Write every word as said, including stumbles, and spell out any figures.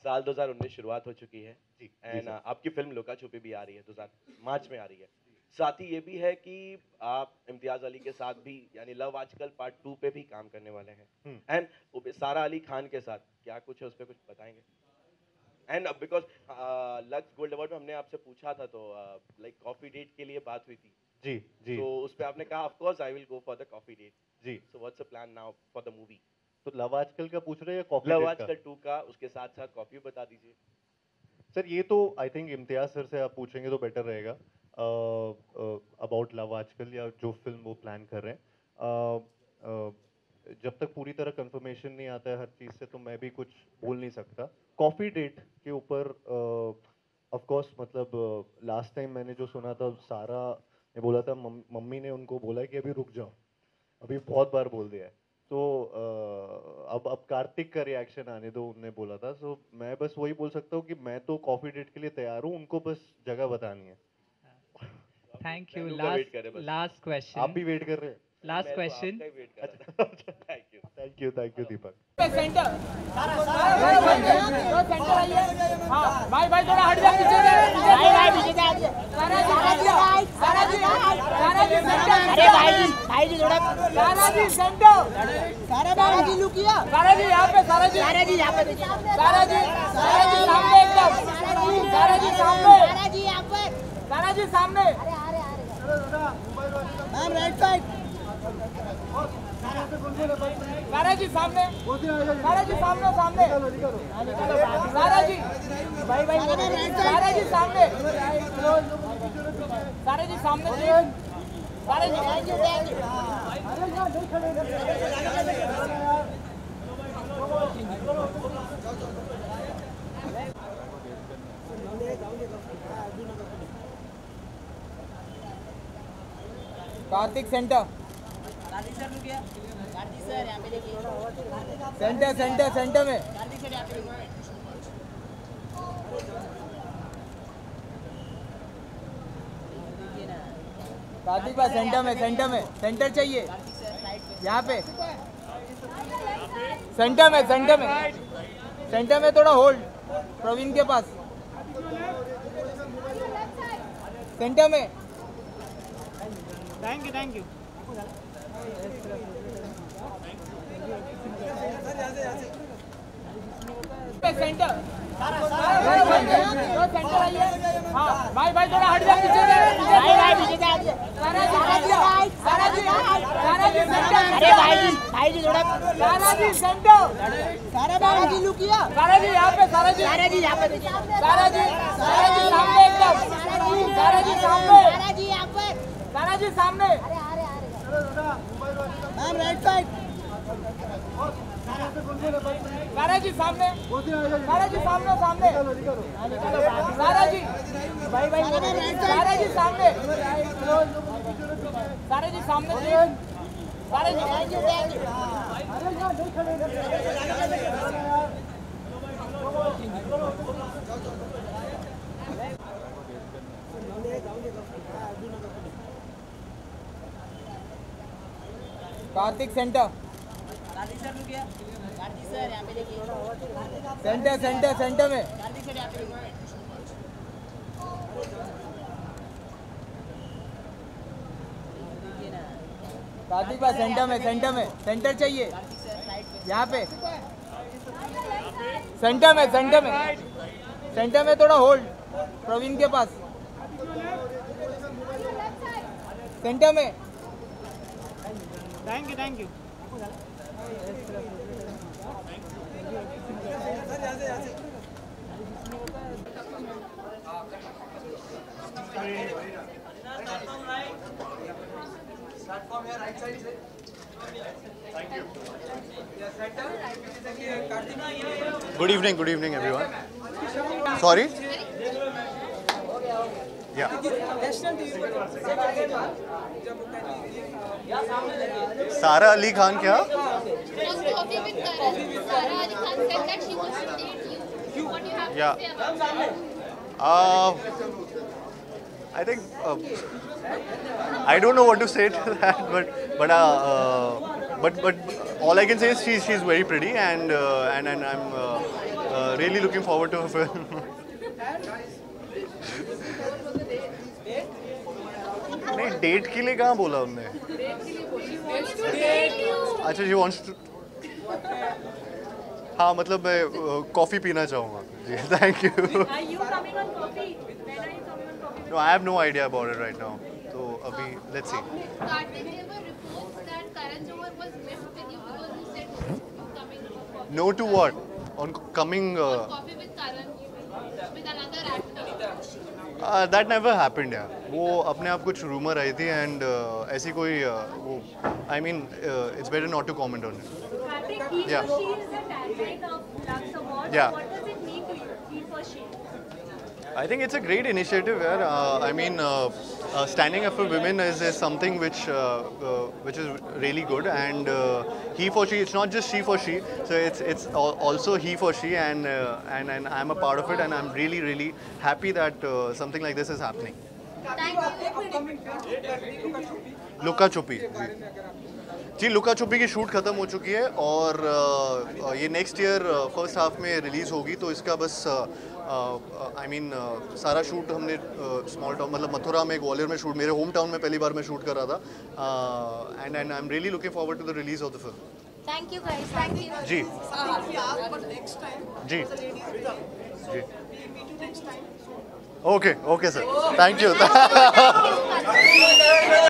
साल दो हज़ार उन्नीस शुरुआत हो चुकी है जी एंड आपकी फिल्म लुका छुपी भी आ रही है दो हज़ार मार्च में आ रही है। साथ ही ये भी है कि आप इम्तियाज अली के साथ भी यानी लव आजकल पार्ट टू पे भी काम करने वाले हैं एंड सारा अली खान के साथ क्या कुछ है उस पर कुछ बताएंगे? And because Lux Gold award में हमने आपसे पूछा था तो लाइक कॉफी डेट के लिए बात हुई थी। जी जी तो उस पे आपने कहा of course I will go for the coffee date. जी। So what's the plan now for the movie? तो लव आजकल का पूछ रहे हैं या कॉफी लव डेट का? आजकल टू का, उसके साथ साथ कॉफी बता दीजिए। सर ये तो आई थिंक इम्तियाज सर से आप पूछेंगे तो बेटर रहेगा अबाउट लव आजकल या जो फिल्म वो प्लान कर रहे हैं। uh, uh, जब तक पूरी तरह कंफर्मेशन नहीं आता है हर चीज़ से तो मैं भी कुछ बोल नहीं सकता। कॉफ़ी डेट के ऊपर ऑफ कोर्स मतलब लास्ट टाइम मैंने जो सुना था सारा ने बोला था मम, मम्मी ने उनको बोला कि अभी रुक जाओ, अभी बहुत बार बोल दिया है। तो uh, अब अब कार्तिक का रिएक्शन आने दो उनने बोला था। सो मैं बस वही बोल सकता हूँ कि मैं तो कॉफी डेट के लिए तैयार हूँ, उनको बस जगह बतानी है। Thank you. मेनू का वेट लास्ट करें बस। लास्ट आप क्वेश्चन भी वेट कर रहे हैं? लास्ट मैं तो क्वेश्चन आपका ही वेट कर रहा था। Thank you thank you thank you Deepak. Centre centre आइए। हाँ भाई भाई थोड़ा हट जा पीछे से। भाई भाई पीछे से हट जा। सारा जी सारा जी सारा जी सेंटर। अरे भाई जी भाई जी थोड़ा सारा जी सेंटर। सारा भाई जी लुक किया। सारा जी यहाँ पे सारा जी सारा जी यहाँ पे सारा जी सारा जी सामने एकदम सारा जी सामने सारा जी यहाँ पर सारा जी सामने। मैम राइट साइड सारा जी सामने सारा जी सामने सामने सारा जी भाई भाई सारा जी सामने सारा जी सामने Sara ji thank you thank Kartik centre. Kartik sir रुक गया। कार्तिक सर यहाँ पे देखिए। सेंटर सेंटर सेंटर में। कार्तिक सर यहाँ पे देखिए। कार्तिक भाई सेंटर में सेंटर में सेंटर चाहिए यहाँ पे सेंटर में सेंटर में सेंटर में थोड़ा होल्ड प्रवीण के पास सेंटर में। Thank you thank you. Centre centre आइए। हाँ भाई भाई थोड़ा हट जा पीछे से। भाई भाई पीछे से हट जा। सारा जी सारा जी सारा जी सेंटर। अरे भाई जी भाई जी थोड़ा सारा जी सेंटर। सारा भाई जी लुक किया। सारा जी यहाँ पे सारा जी सारा जी यहाँ पे सारा जी सारा जी सामने एकदम सारा जी सामने सारा जी यहाँ पर सारा जी सामने। मैम राइट साइड सारा जी सामने सारा जी सामने सामने सारा जी भाई भाई सारा जी सामने सारा जी सामने Sara ji thank you thank Kartik centre. Kartik sir रुक गया। कार्तिक सर यहाँ पे देखिए। सेंटर सेंटर सेंटर में। कार्तिक सर यहाँ पे देखिए। कार्तिक भाई सेंटर में सेंटर में सेंटर चाहिए यहाँ पे सेंटर में सेंटर में सेंटर में थोड़ा होल्ड प्रवीण के पास सेंटर में। Thank you thank you. Good evening, good evening everyone. Sorry? Yeah. Sara Ali Khan क्या? Yeah. Uh, I think uh, I don't know what to say to that, but but uh, uh, but but all I can say is she's she's very pretty and uh, and and I'm uh, really looking forward to a film. नहीं, date के लिए कहाँ बोला हमने? अच्छा, she wants to. हाँ, मतलब मैं कॉफ़ी पीना चाहूँगा. जी, thank you. Are you coming on coffee? When are you coming on coffee? No, I have no idea about it right now. So, अभी let's see. Kartik, there were reports that Karan Johar was miffed with you because you said coming for coffee. No to what? On coming. Uh, Coffee with Karan, with another actor. uh, that never happened, यार. वो अपने आप कुछ rumor आई थी and uh, ऐसी कोई uh, वो I mean uh, it's better not to comment on it. Kartik, he Yeah. for she is the tagline of Lux Awards. Yeah. What does it mean to you? He for she. I think it's a great initiative. Where, uh, I mean, uh, uh, standing up for women is, is something which uh, uh, which is really good. And uh, he for she, it's not just she for she. So it's it's al- also he for she, and uh, and and I'm a part of it, and I'm really really happy that uh, something like this is happening. लुका छुपी जी जी लुका छुपी की shoot खत्म हो चुकी है और uh, ये next year first half में रिलीज होगी तो इसका बस आई मीन सारा शूट हमने स्मॉल टाउन मतलब मथुरा में ग्वालियर में शूट मेरे होम टाउन में पहली बार मैं शूट कर रहा था and and I am really looking forward to the release of the film. Thank you guys. Thank you. जी जी जी okay okay sir thank you.